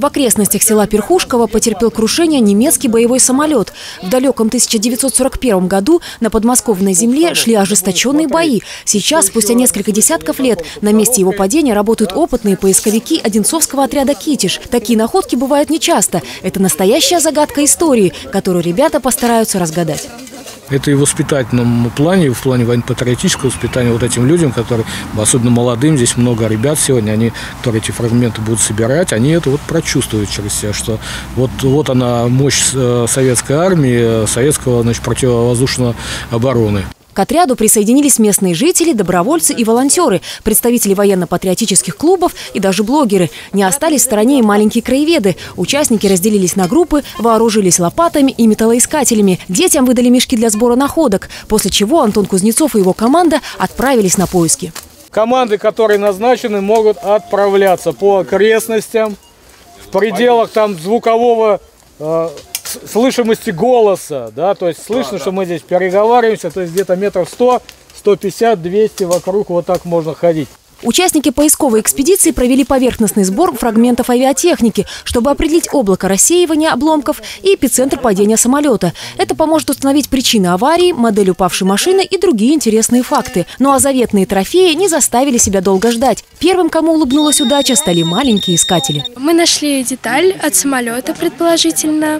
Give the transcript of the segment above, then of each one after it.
В окрестностях села Перхушково потерпел крушение немецкий боевой самолет. В далеком 1941 году на подмосковной земле шли ожесточенные бои. Сейчас, спустя несколько десятков лет, на месте его падения работают опытные поисковики Одинцовского отряда «Китиш». Такие находки бывают нечасто. Это настоящая загадка истории, которую ребята постараются разгадать. Это и в воспитательном плане, и в плане военно-патриотического воспитания вот этим людям, которые, особенно молодым, здесь много ребят сегодня, которые эти фрагменты будут собирать, они это вот прочувствуют через себя, что вот она мощь советской армии, советского, значит, противовоздушной обороны. К отряду присоединились местные жители, добровольцы и волонтеры, представители военно-патриотических клубов и даже блогеры. Не остались в стороне и маленькие краеведы. Участники разделились на группы, вооружились лопатами и металлоискателями. Детям выдали мешки для сбора находок, после чего Антон Кузнецов и его команда отправились на поиски. Команды, которые назначены, могут отправляться по окрестностям, в пределах там звукового слышимости голоса, да, то есть слышно, что мы здесь переговариваемся, то есть где-то метров 100, 150, 200 вокруг вот так можно ходить. Участники поисковой экспедиции провели поверхностный сбор фрагментов авиатехники, чтобы определить облако рассеивания обломков и эпицентр падения самолета. Это поможет установить причины аварии, модель упавшей машины и другие интересные факты. Ну а заветные трофеи не заставили себя долго ждать. Первым, кому улыбнулась удача, стали маленькие искатели. Мы нашли деталь от самолета, предположительно.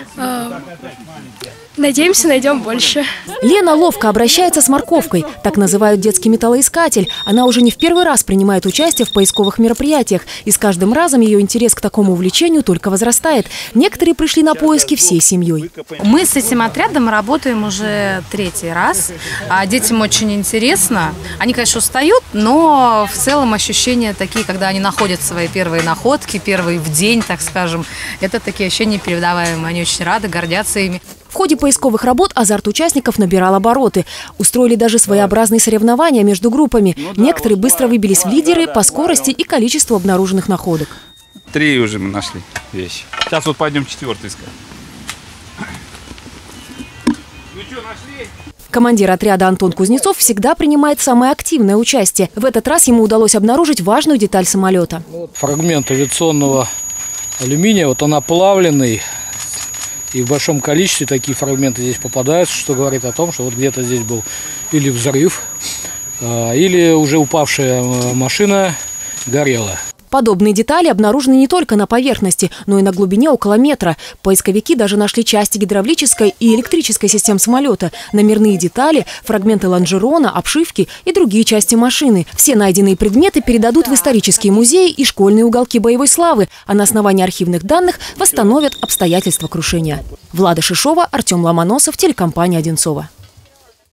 Надеемся, найдем больше. Лена ловко обращается с морковкой. Так называют детский металлоискатель. Она уже не в первый раз принимает участие в поисковых мероприятиях. И с каждым разом ее интерес к такому увлечению только возрастает. Некоторые пришли на поиски всей семьей. Мы с этим отрядом работаем уже 3-й раз. Детям очень интересно. Они, конечно, устают, но в целом ощущения такие, когда они находят свои первые находки, первые в день, так скажем. Это такие ощущения непередаваемые. Они очень рады, гордятся ими. В ходе поисковых работ азарт участников набирал обороты. Устроили даже своеобразные соревнования между группами. Некоторые быстро выбились в лидеры по скорости и количеству обнаруженных находок. 3 уже мы нашли вещи. Сейчас вот пойдем 4-й искать. Ну что, нашли? Командир отряда Антон Кузнецов всегда принимает самое активное участие. В этот раз ему удалось обнаружить важную деталь самолета. Фрагмент авиационного алюминия, вот он оплавленный. И в большом количестве такие фрагменты здесь попадаются, что говорит о том, что вот где-то здесь был или взрыв, или уже упавшая машина горела. Подобные детали обнаружены не только на поверхности, но и на глубине около метра. Поисковики даже нашли части гидравлической и электрической систем самолета, номерные детали, фрагменты лонжерона, обшивки и другие части машины. Все найденные предметы передадут в исторические музеи и школьные уголки боевой славы, а на основании архивных данных восстановят обстоятельства крушения. Влада Шишова, Артем Ломоносов, телекомпания «Одинцова».